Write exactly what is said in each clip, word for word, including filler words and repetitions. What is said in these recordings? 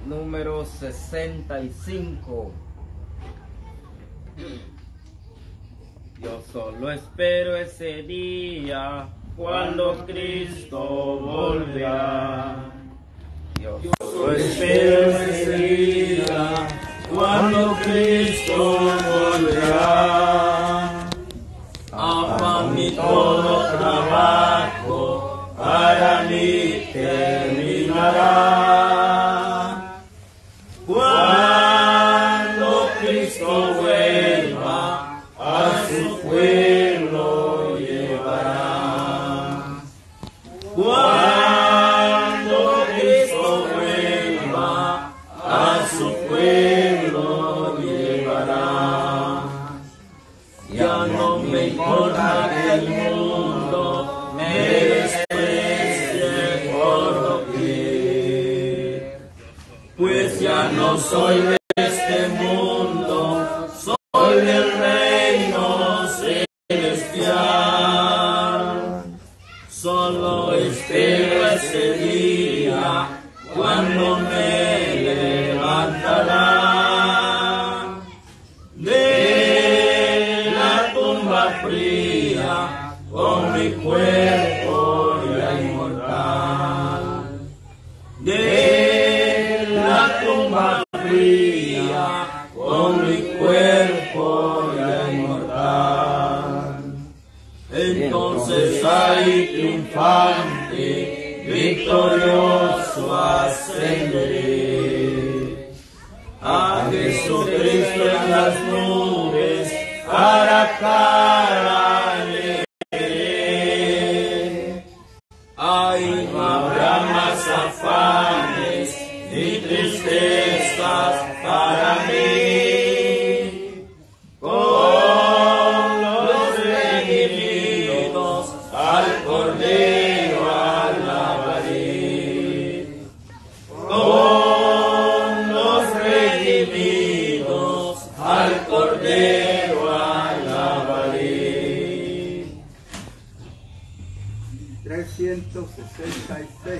número sesenta y cinco. Yo solo espero ese día cuando Cristo volverá. Yo solo espero ese día cuando Cristo volverá. Ama mi todo trabajo para mí terminará. Cuando Cristo vuelva, a su pueblo llevará. Cuando Cristo vuelva, a su pueblo llevará. Ya no me importa que el mundo me desprecie por doquier, pues ya no soy de este mundo, soy del reino celestial. Solo espero ese día cuando me levantará de la tumba fría con mi cuerpo ya inmortal. De la tumba fría con mi cuerpo ya inmortal. Entonces ahí triunfante, victorioso ascenderé a Jesucristo en las nubes, cara a cara le veré. Ahí no habrá más afanes ni tristezas para mí. Con los redimidos al Cordero alabaré. Con los redimidos al Cordero alabaré. trescientos sesenta y seis.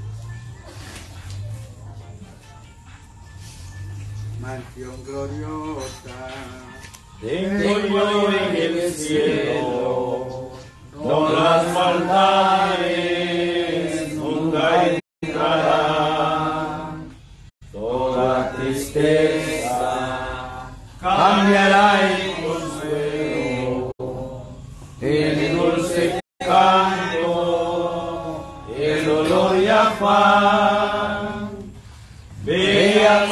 Mansión gloriosa Tengo yo en el cielo, no las maldades nunca entrarán. Toda tristeza cambiará en consuelo, el dulce canto, el olor y afán. Bellas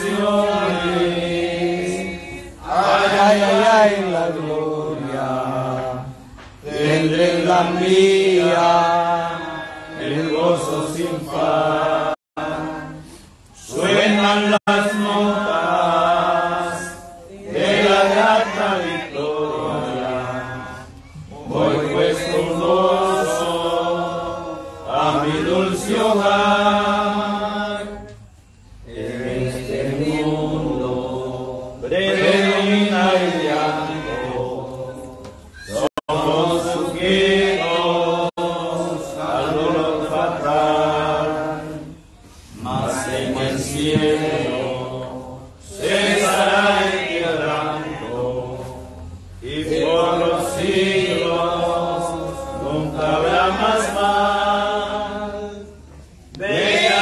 mansiones, ay, ay, ay, ay, la gloria, tendré la mía, el gozo sin par. Suenan las notas de la grata victoria, voy pues con gozo a mi dulce hogar. En este mundo predomina el llanto, somos sujetos al dolor fatal, mas en el cielo cesará el quebranto, y por los siglos nunca habrá más mal. Bella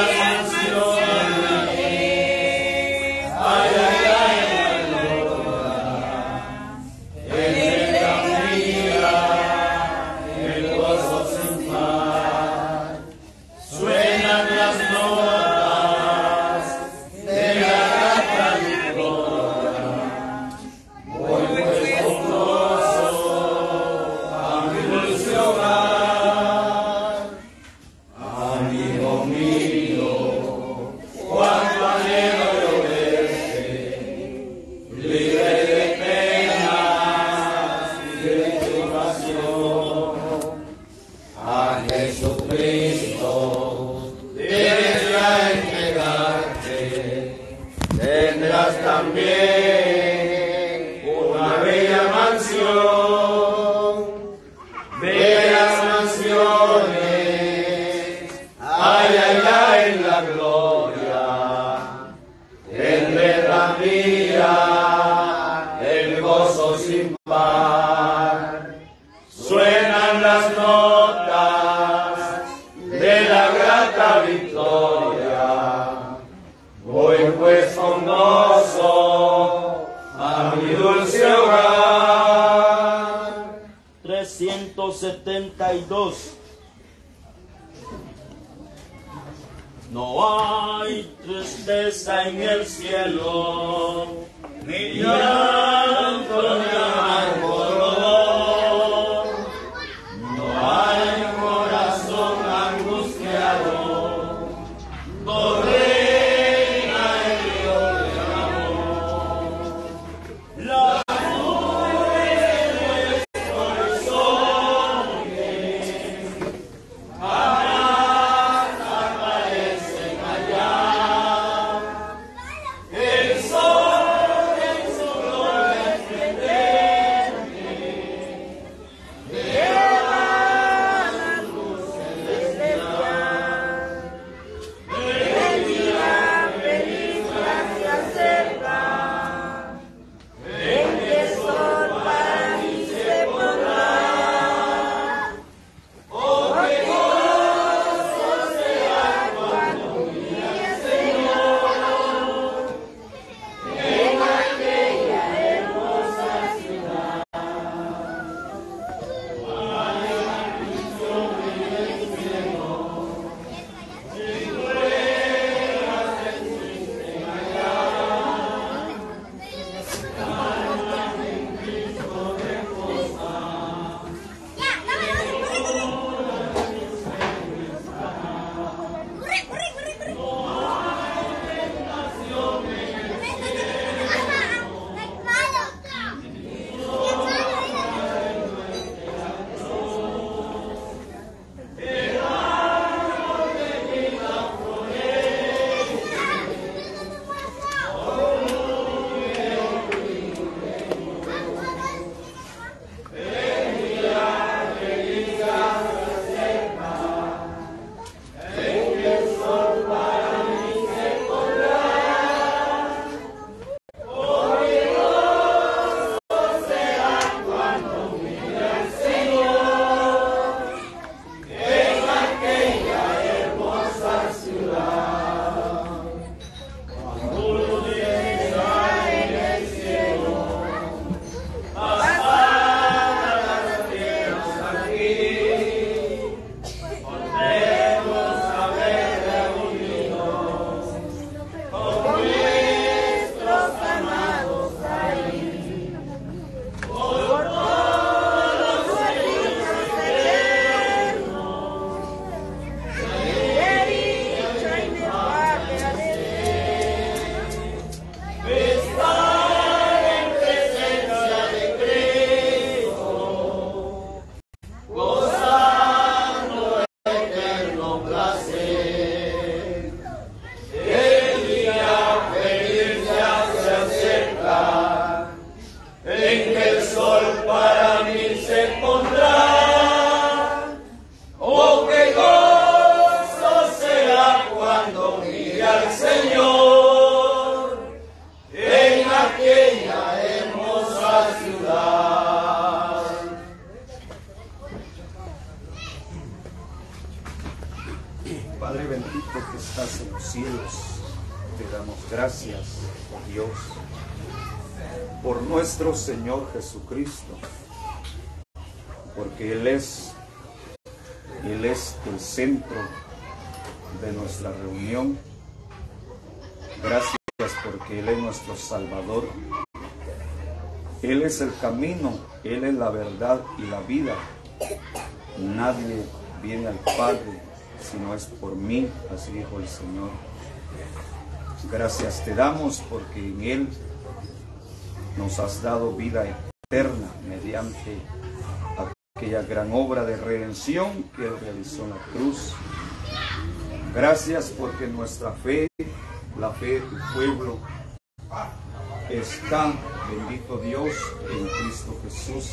de la grata victoria. Voy pues con gozo a mi dulce hogar. trescientos setenta y dos. No hay tristeza en el cielo, ni llanto ni amargo dolor. No hay corazón angustiado, no reina el Dios del amor. La nube de nuestro horizonte jamás aparecen allá. El sol en su gloria esplendente lleva las luces del día. El día feliz ya se acerca, en que el sol para mí se pondrá. Oh, qué gozo será cuando mire al Señor en aquella hermosa ciudad. Padre bendito que estás en los cielos, te damos gracias, oh Dios, por nuestro Señor Jesucristo, porque Él es, Él es el centro de nuestra reunión. Gracias porque Él es nuestro Salvador. Él es el camino, Él es la verdad y la vida. Nadie viene al Padre si no es por mí, así dijo el Señor. Gracias te damos porque en Él nos has dado vida eterna mediante aquella gran obra de redención que Él realizó en la cruz. Gracias porque nuestra fe, la fe de tu pueblo, está, bendito Dios, en Cristo Jesús.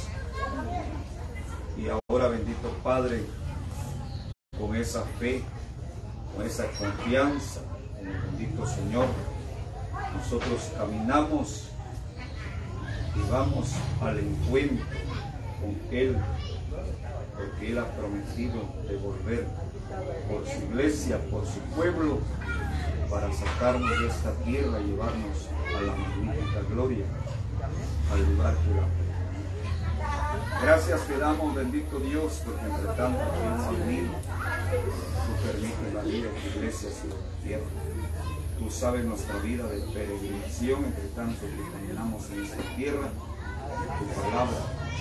Y ahora, bendito Padre, con esa fe, con esa confianza en el bendito Señor, nosotros caminamos y vamos al encuentro con Él, porque Él ha prometido devolver por su iglesia, por su pueblo, para sacarnos de esta tierra y llevarnos a la magnífica gloria, al lugar que la. Gracias te damos, bendito Dios, porque entre tanto que hemos venido, tú permites la vida de tu iglesia sobre la tierra. Tú sabes nuestra vida de peregrinación, entre tanto que caminamos en esta tierra, tu palabra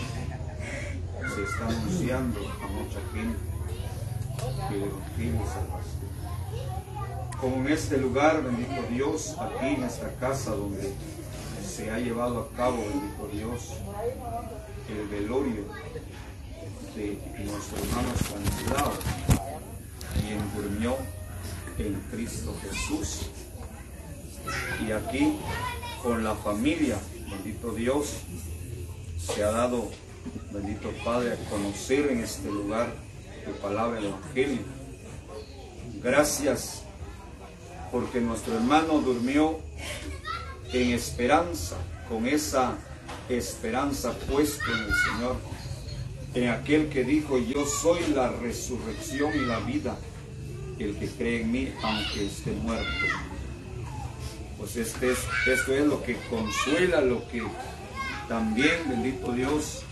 se está anunciando a mucha gente que el Evangelio es salvación. Como en este lugar, bendito Dios, aquí en esta casa donde se ha llevado a cabo, bendito Dios, el velorio de nuestro hermano Stanislao, quien durmió en Cristo Jesús. Y aquí, con la familia, bendito Dios, se ha dado, bendito Padre, a conocer en este lugar tu palabra, el Evangelio. Gracias porque nuestro hermano durmió en esperanza, con esa esperanza puesta en el Señor, en aquel que dijo: yo soy la resurrección y la vida, el que cree en mí aunque esté muerto. Pues este es, esto es lo que consuela, lo que también, bendito Dios,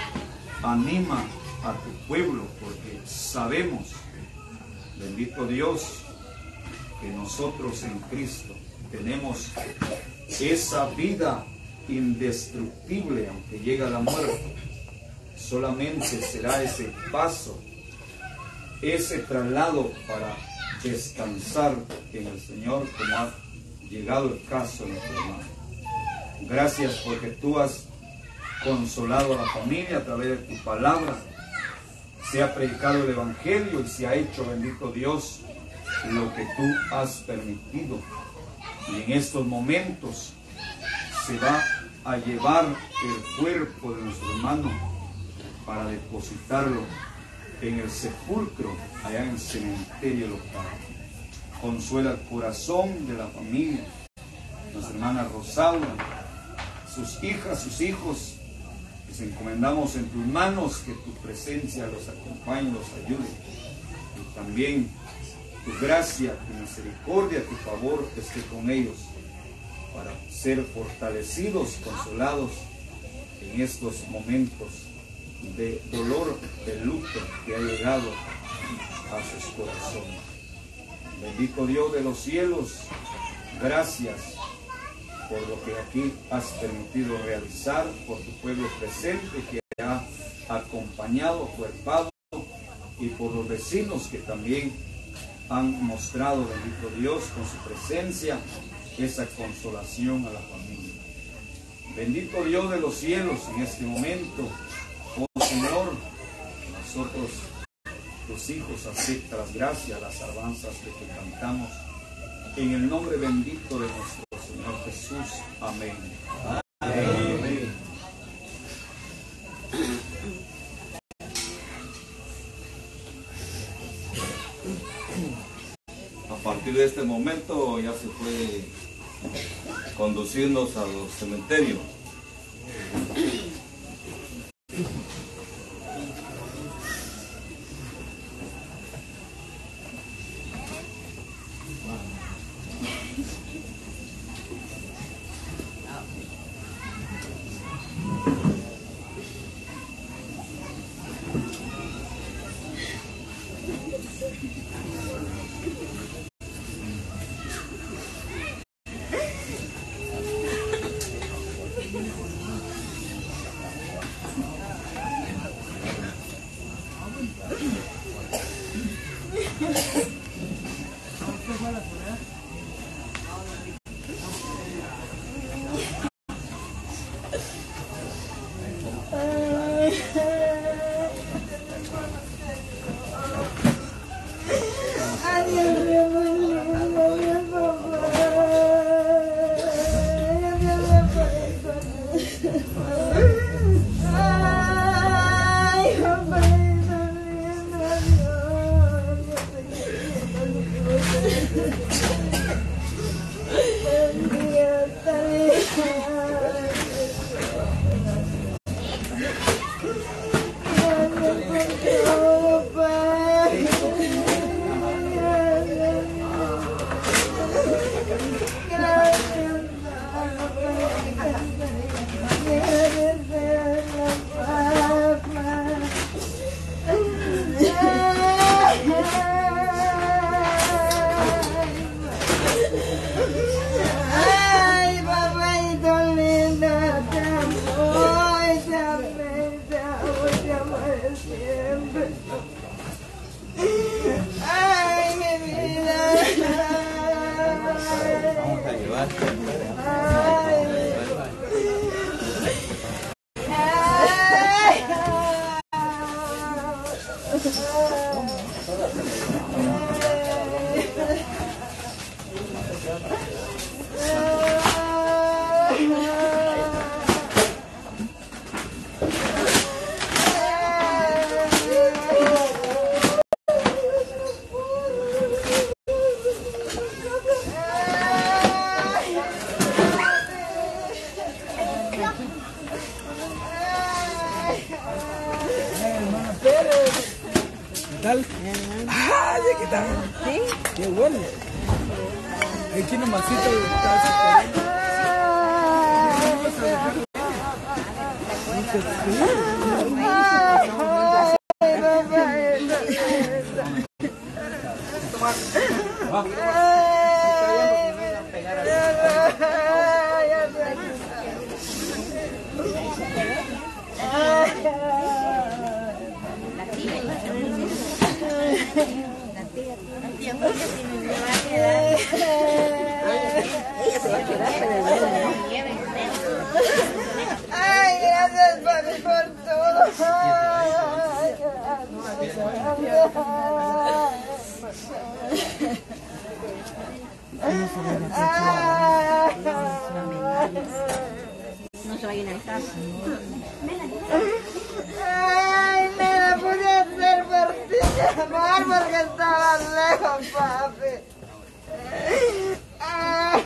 anima a tu pueblo, porque sabemos, bendito Dios, que nosotros en Cristo tenemos esa vida indestructible, aunque llega la muerte. Solamente será ese paso, ese traslado para descansar en el Señor, como ha llegado el caso de nuestro hermano. Gracias porque tú has consolado a la familia a través de tu palabra. Se ha predicado el Evangelio y se ha hecho, bendito Dios, lo que tú has permitido. Y en estos momentos se va a llevar el cuerpo de nuestro hermano para depositarlo en el sepulcro, allá en el cementerio local. Consuela el corazón de la familia, nuestra hermana Rosaura, sus hijas, sus hijos. Les encomendamos en tus manos, que tu presencia los acompañe, los ayude. Y también tu gracia, tu misericordia, tu favor esté con ellos, para ser fortalecidos, consolados en estos momentos de dolor, de luto que ha llegado a sus corazones. Bendito Dios de los cielos, gracias por lo que aquí has permitido realizar, por tu pueblo presente que ha acompañado, cuerpado, y por los vecinos que también han mostrado, bendito Dios, con su presencia, esa consolación a la familia. Bendito Dios de los cielos, en este momento, oh Señor, nosotros, tus hijos, acepta las gracias, las alabanzas que te cantamos, en el nombre bendito de nuestro Señor Jesús. Amén. Amén. A partir de este momento ya se puede conducirnos a los cementerios. Ay, Ay, papayito lindo, te amo, te amé, te amo, te amaré siempre. Ay, mi vida. Vamos a llevar. Ay, tal? ¡Ah! ¿Qué tal? ¿Sí? ¡Qué bueno! Aquí nomasito está ay, gracias papi por todo. Ay, No se va a llenar el caso. ay, me la pude hacer por ti, amor, porque estaba lejos, papi. Ay,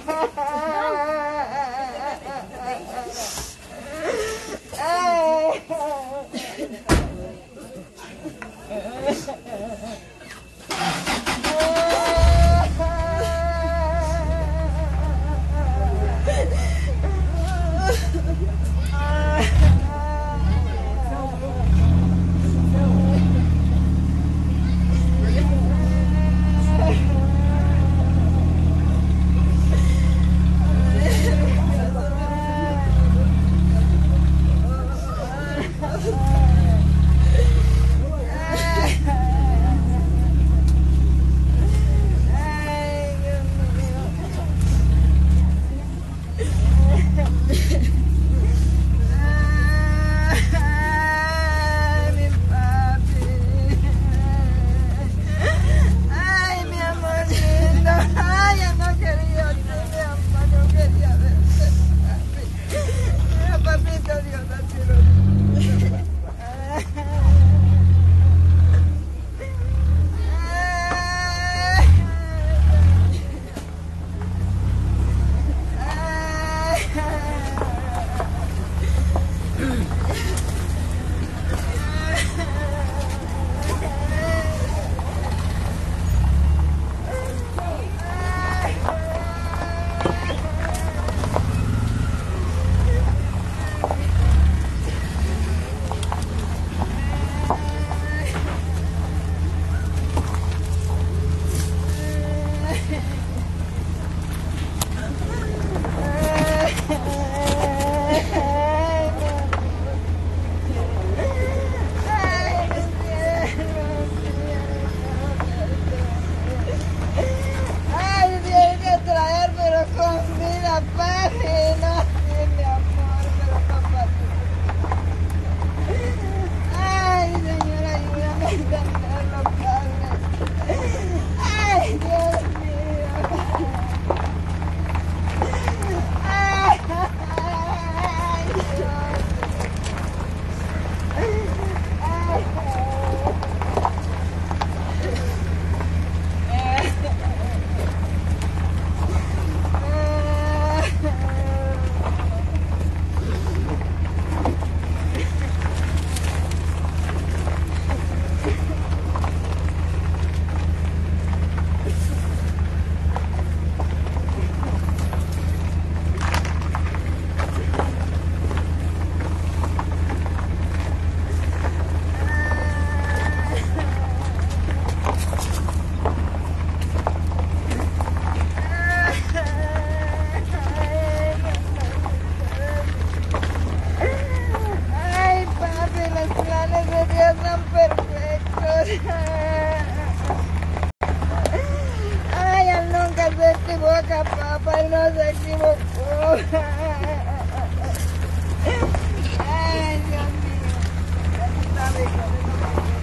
equivoca, papá, él no se equivocó. Ay, Dios mío. Aquí está mi corazón.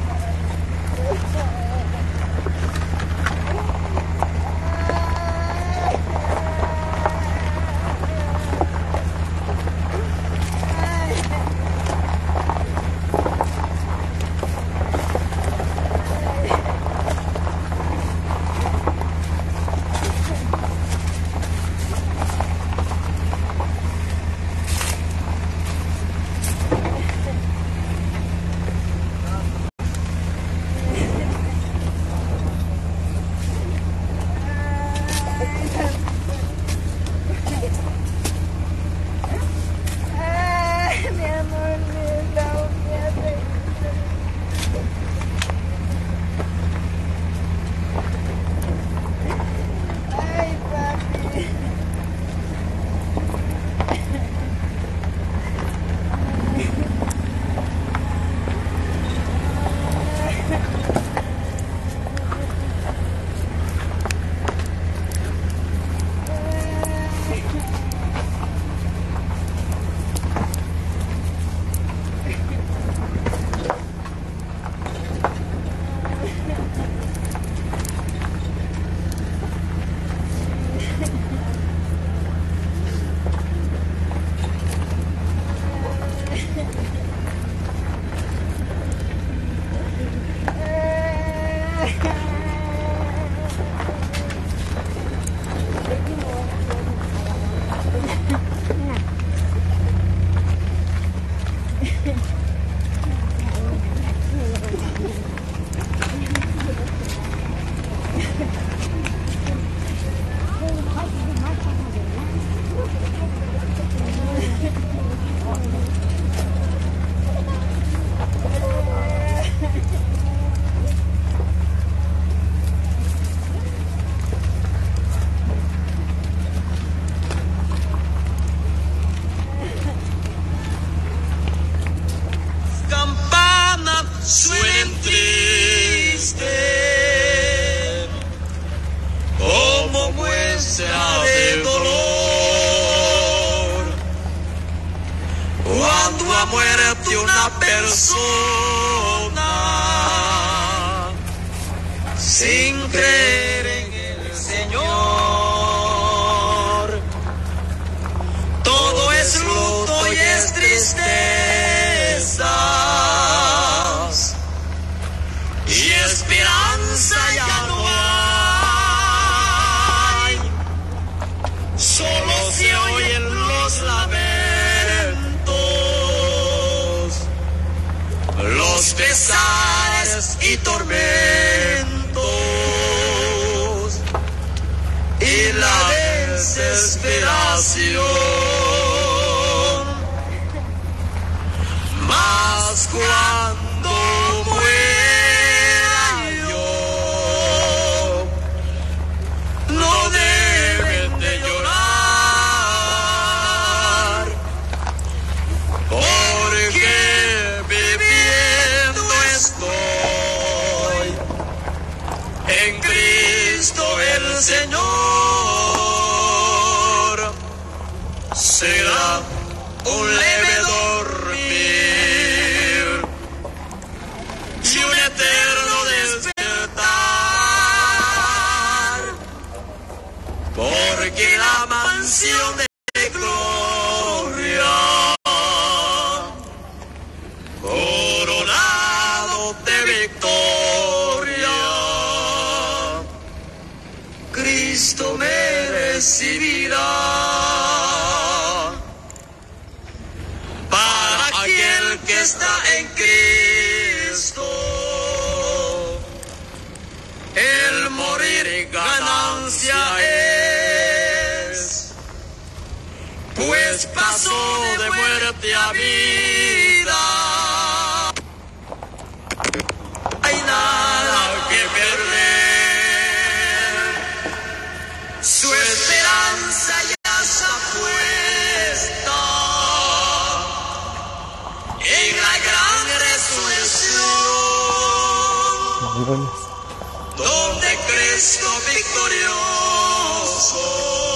Suenen triste como muestra de dolor cuando ha muerto una persona sin creer en el Señor. Todo es luto y es tristeza. Y esperanza ya no hay, solo se oyen los lamentos, los pesares y tormentos, y la desesperación. Mas cuando muere Señor, será un leve dormir y un eterno despertar, porque la mansión de gloria, coronado de victoria, Cristo me recibirá. Para aquel que está en Cristo, el morir ganancia es, pues pasó de muerte a vida. Hay nada que perder, su esperanza ya está puesta en la gran resurrección, donde Cristo victorioso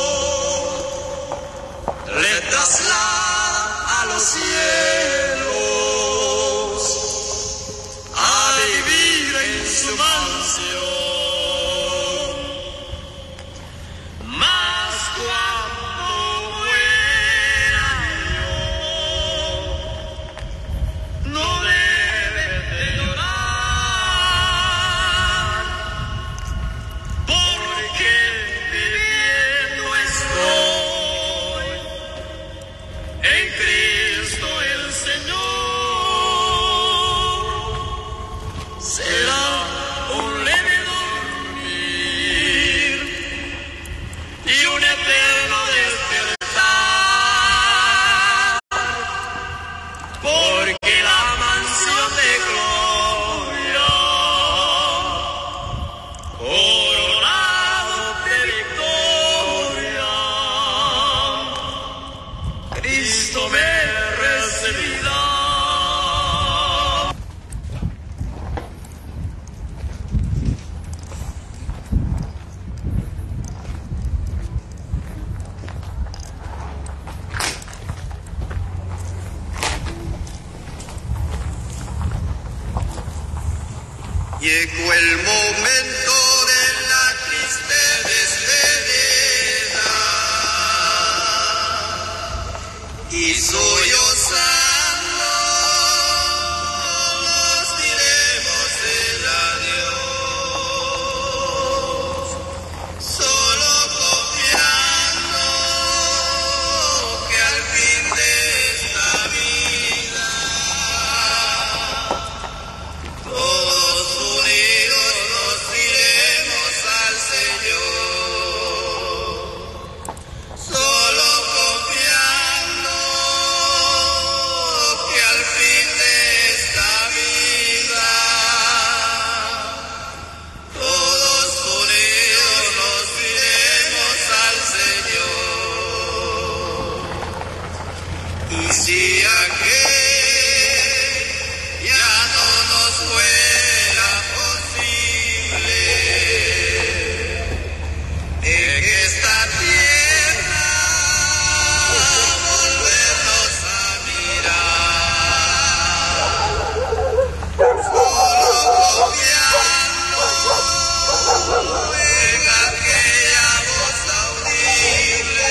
Llegó el momento de la triste despedida y sollozando nos diremos el adiós, solo confiando que al fin de esta vida todos unidos nos iremos al Señor, solo confiando que al fin de esta vida todos unidos nos iremos al Señor. Y si aquel ya no nos fuera posible en esta tierra volvernos a mirar, solo confiando en aquella voz audible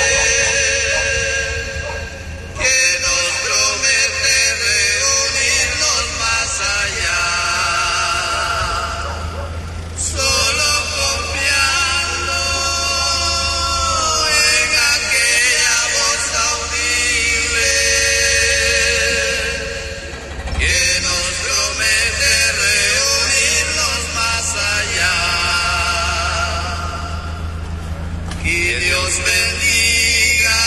que nos promete reunirnos más allá, solo confiando en aquella voz audible que nos promete reunirnos más allá. Que Dios bendiga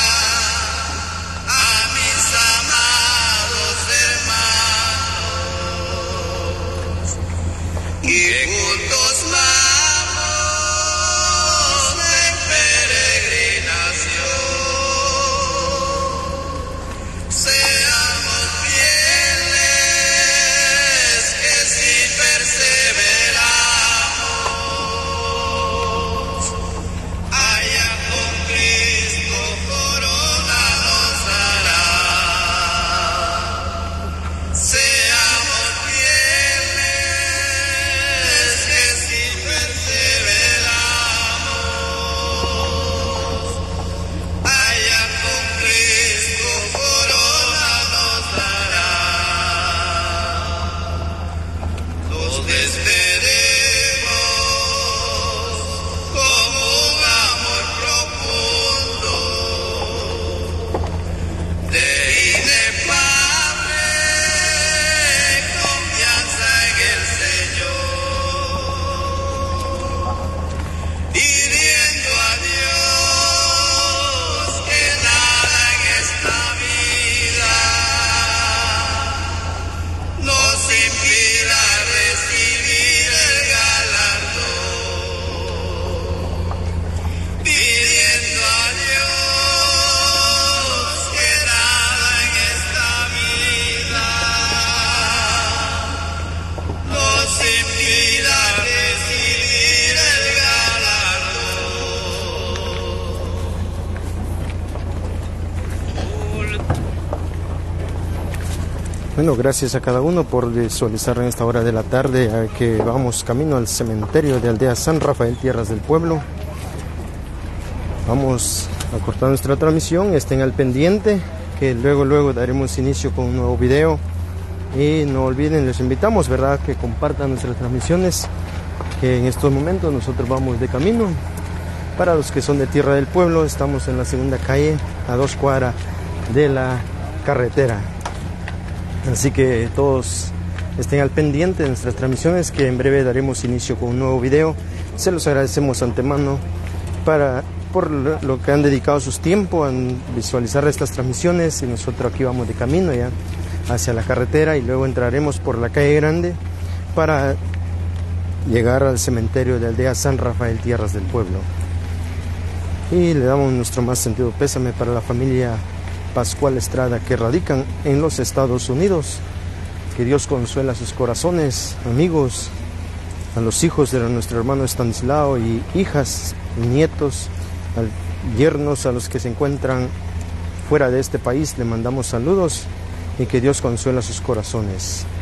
a mis amados hermanos, que juntos vamos en peregrinación. Seamos fieles, que si perseveramos, allá con Cristo corona nos dará. Seamos fieles, que si perseveramos, allá con Cristo corona nos dará. Nos despedimos con un amor profundo de inefable confianza en el Señor, pidiendo a Dios que nada en esta vida nos impida recibir el galardón, pidiendo a Dios que nada en esta vida nos impida recibir el galardón. Bueno, gracias a cada uno por visualizar en esta hora de la tarde, a que vamos camino al cementerio de Aldea San Rafael, Tierras del Pueblo. Vamos a cortar nuestra transmisión, estén al pendiente, que luego luego daremos inicio con un nuevo video. Y no olviden, les invitamos, ¿verdad?, que compartan nuestras transmisiones, que en estos momentos nosotros vamos de camino. Para los que son de Tierra del Pueblo, estamos en la segunda calle, a dos cuadras de la carretera. Así que todos estén al pendiente de nuestras transmisiones, que en breve daremos inicio con un nuevo video. Se los agradecemos antemano para, por lo que han dedicado sus tiempos a visualizar estas transmisiones, y nosotros aquí vamos de camino ya hacia la carretera, y luego entraremos por la calle Grande para llegar al cementerio de Aldea San Rafael, Tierras del Pueblo. Y le damos nuestro más sentido pésame para la familia Pascual Estrada, que radican en los Estados Unidos. Que Dios consuela sus corazones, amigos, a los hijos de nuestro hermano Estanislao, y hijas y nietos, al yernos, a los que se encuentran fuera de este país, le mandamos saludos, y que Dios consuela sus corazones.